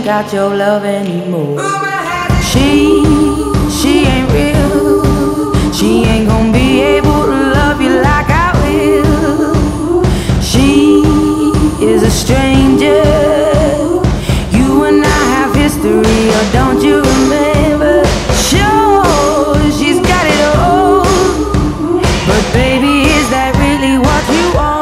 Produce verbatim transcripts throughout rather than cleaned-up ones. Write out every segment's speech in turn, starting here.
got your love anymore. She, she ain't real. She ain't gonna be able to love you like I will. She is a stranger. You and I have history, or don't you remember? Sure, she's got it all, but baby, is that really what you want?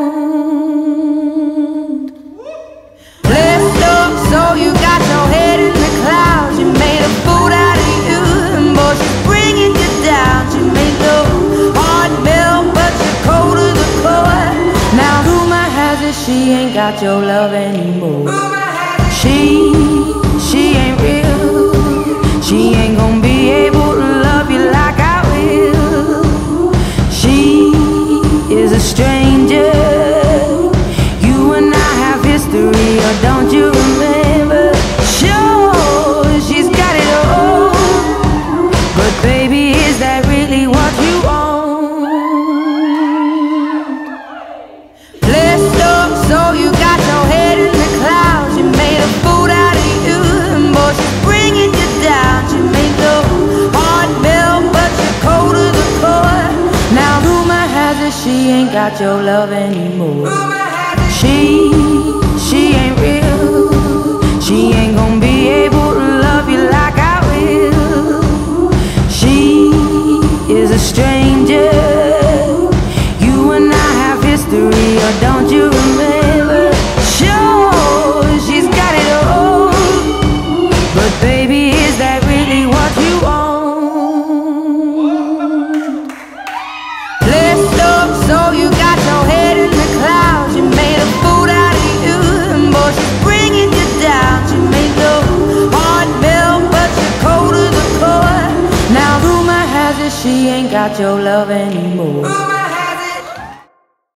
Blessed up, so you got your head in the clouds. You made a fool out of you, and boy, she's bringing you down. She made your heart melt, but you're cold to the core. Now rumor has it she ain't got your love anymore. She, she ain't real. She ain't gonna be able to love you like I will. She is a stranger. You and I have history, or don't you remember? Sure, she's got it all, but baby, is that really what you want? Blessed up, so you got your head in the clouds. You made a fool out of you, and boy, she's bringing you down. She made your heart melt, but you're cold to the core. Now rumor has it she ain't got your love anymore. She, she ain't real. She ain't gonna be able to love you like I will. She is a stranger. You and I have history, or don't you remember? Sure, she's got it all, but baby, is that really what you want? Blessed up, so you got your head in the clouds. You made a fool out of you, and boy, she's bringing you down. She made your heart melt, but you're cold to the core. Now rumor has it she ain't got your love anymore.